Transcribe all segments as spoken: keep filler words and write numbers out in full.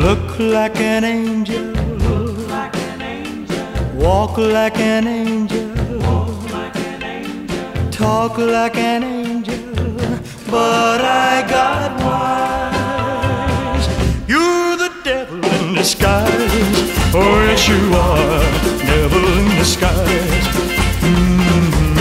look like an angel, walk like an angel, talk like an angel, but I got wise. You're the devil in disguise. Oh yes you are, devil in disguise. Mm-hmm.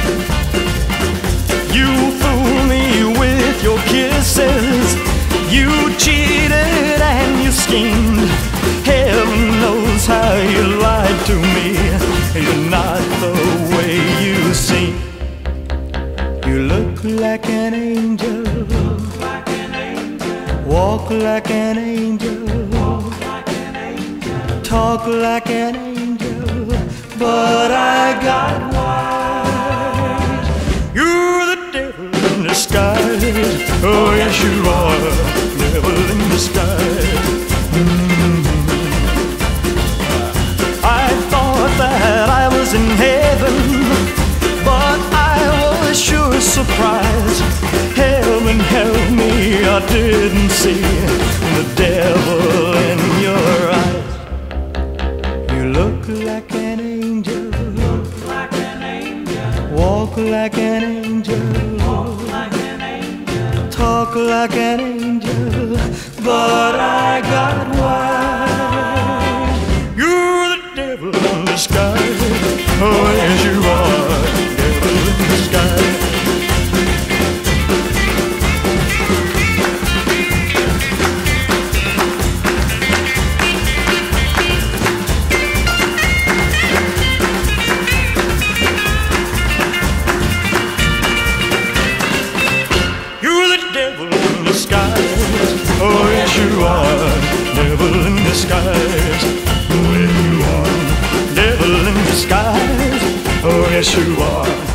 You fool me with your kisses, you cheated and you schemed. Heaven knows how you lied to me. You're not the way you seem. You look like an angel, walk like an angel, talk like an angel, but I got wise. You're the devil in disguise. Oh yes you are, devil in disguise. Mm-hmm. I thought that I was in heaven, but I was sure surprised. Heaven help me, I didn't see the devil in your eyes. You look like an angel, walk like an angel, talk like an angel, but I got wise. You're the devil in disguise. Oh yes you are, devil in disguise. Devil in disguise. Oh yes you are, devil in disguise. Oh yes you are, devil in disguise. Oh yes you are.